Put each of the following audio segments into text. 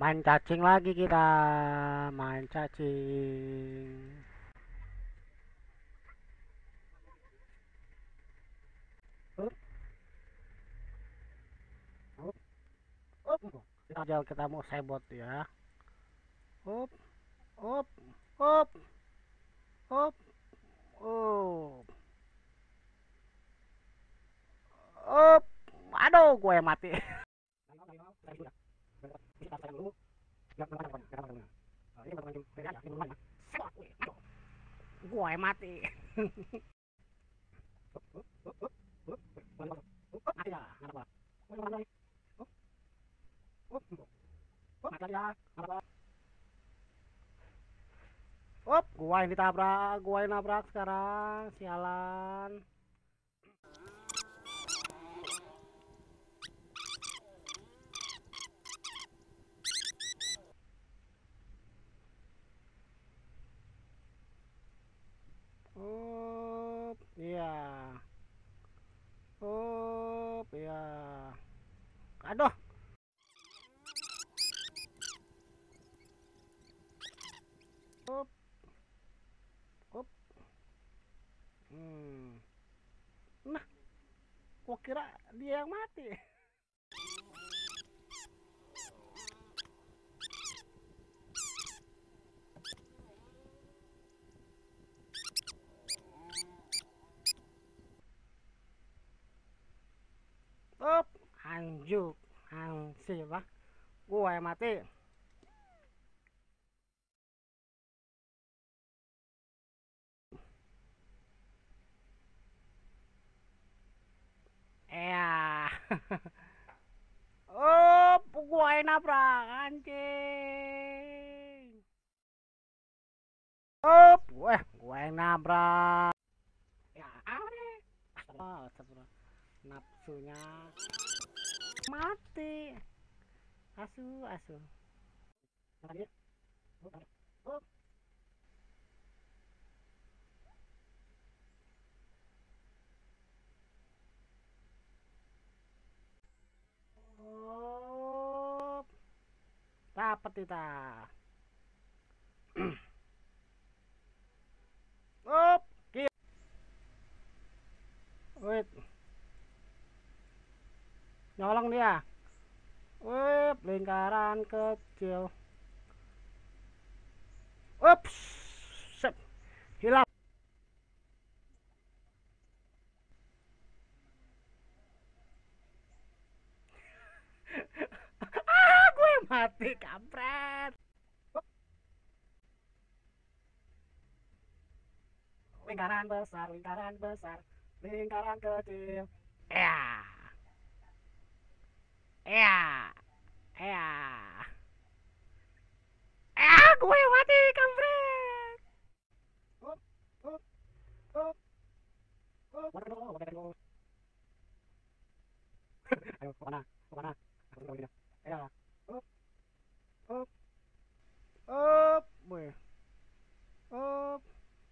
Main cacing lagi kita. Main cacing. Up, up, up. Kita mau sebot ya. Up, up, up, up, up, up. Aduh, gue mati. Gue mati. Mati dah. Gua yang ditabrak, gua yang nabrak sekarang, sialan. Iya. Iya. Aduh. Up, up. Hmm. Nah, gua kira dia yang mati. Up, anjuk, hansip lah. Gua yang mati. Iya. Gua yang nabrak, anjing. Gua yang nabrak. Ya, aneh. Astagfirullah. Nafsunya mati. Asu. Lagi. Up. Up. Dapat kita. Up. Wait, nyolong dia. Wih, lingkaran kecil. Ups, sep, hilang. Gue mati, kampret. Lingkaran besar, lingkaran kecil. Ya, ya, ya. Gue mati, kampret. Up, up, up, up. Ayo, kemana? Kemana? Aku tahu dia. Ya, up, up, up, weh, up,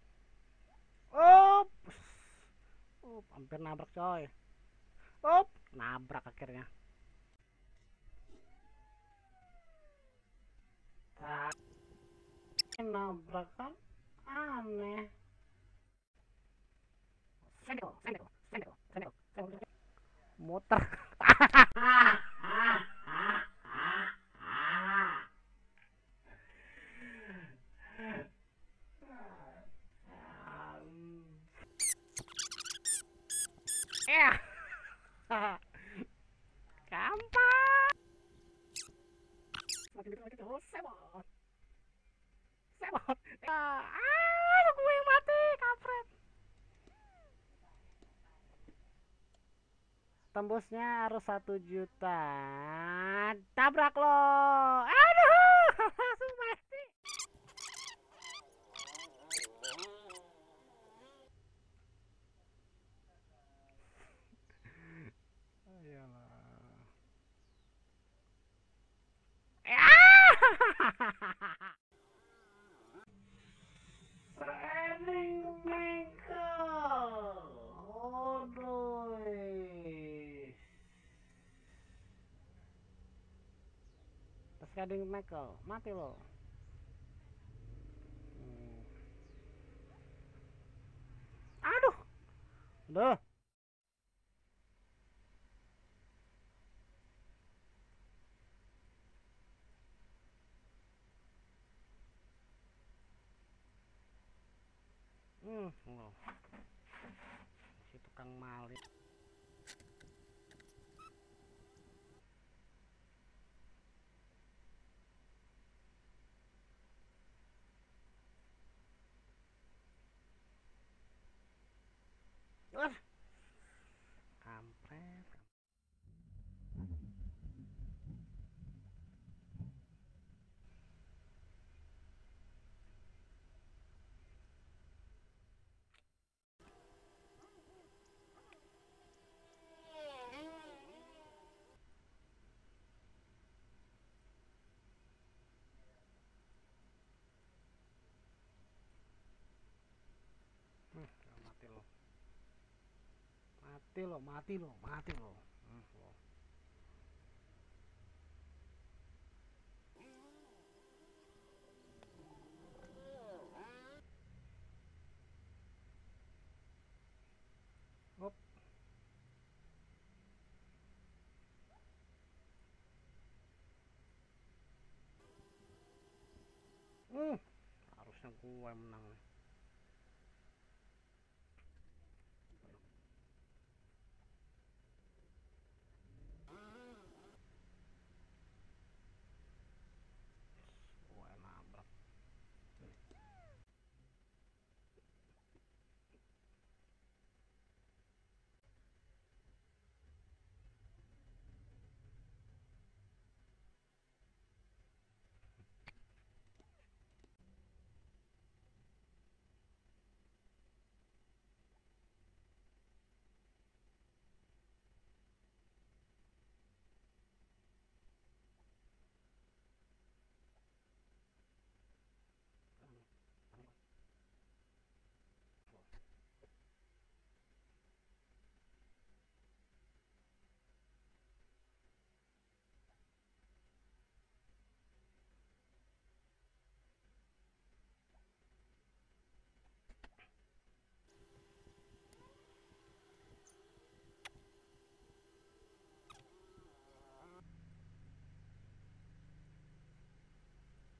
up. Hampir nabrak coy. Nabrak akhirnya. Nabrak kan aneh. Sendok. Muter. Ya, gampang. Semakin dekat lagi terus sebot. Gue yang mati, kampret. Tembusnya harus 1 juta. Tabrak lo. Aduh, langsung mati. Ayolah. Rainmaker. Aduh. sliding tackle mati lo. Aduh, udah. Loh, si tukang maling. Wah, kampret. Mati lo. Mati lo, mati lo, mati lo. Lo. Hop. Harusnya gue menang nih. Gue nabrak.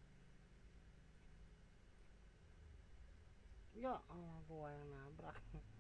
Ya, gue yang nabrak.